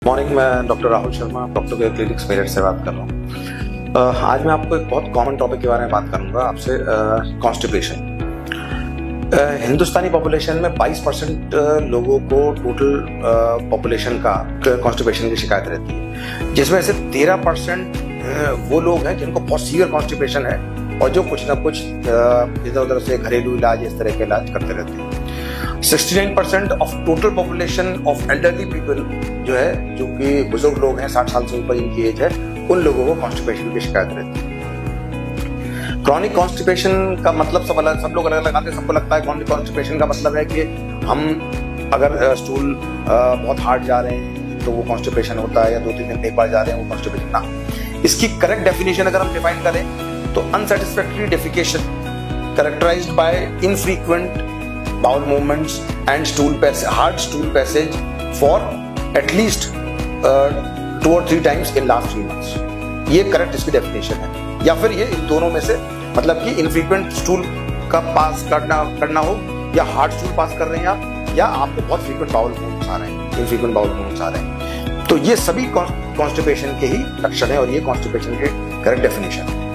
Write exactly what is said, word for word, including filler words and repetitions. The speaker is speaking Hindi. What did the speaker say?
मॉर्निंग, मैं डॉक्टर राहुल शर्मा डॉक्टर के क्लिनिक्स मेरठ से बात कर रहा हूँ। आज मैं आपको एक बहुत कॉमन टॉपिक के बारे में बात करूँगा आपसे, कॉन्स्टिपेशन। हिंदुस्तानी पॉपुलेशन में बाईस परसेंट लोगों को टोटल पॉपुलेशन का कॉन्स्टिपेशन की शिकायत रहती है, जिसमें से तेरह परसेंट वो लोग हैं जिनको बहुत सीवियर कॉन्स्टिपेशन है और जो कुछ ना कुछ इधर उधर से घरेलू इलाज इस तरह के इलाज करते रहते हैं। उनहत्तर percent of total population of elderly people जो है, जो कि बुजुर्ग लोग हैं, साठ साल से ऊपर इनकी एज है, उन लोगों को कॉन्स्टिपेशन की शिकायत रहती है। क्रॉनिक कॉन्स्टिपेशन का मतलब सब अलग सब लोग अलग लगाते हैं। सबको लगता है क्रॉनिक कॉन्स्टिपेशन का मतलब है कि हम अगर स्टूल बहुत हार्ड जा रहे हैं तो वो कॉन्स्टिपेशन होता है, या दो तीन दिन एक बार जा रहे हैं वो कॉन्स्टिपेशन ना। इसकी करेक्ट डेफिनेशन अगर हम डिफाइन करें तो unsatisfactory defecation characterized by infrequent bowel movements and stool passage, hard stool passage for at least uh, two or three times in last three months. ये करेक्ट इसकी डेफिनेशन है। या फिर ये इन दोनों में से, मतलब कि इनफ्रीक्वेंट स्टूल का पास करना करना हो, या हार्ड स्टूल पास कर रहे हैं आप, या आपको बहुत फ्रीक्वेंट बाउल मूवमेंट्स आ रहे हैं, इनफ्रीक्वेंट बाउल मूवमेंट्स आ रहे हैं, तो ये सभी कॉन्स्टिपेशन के ही लक्षण है और ये कॉन्स्टिपेशन के करेक्ट डेफिनेशन है।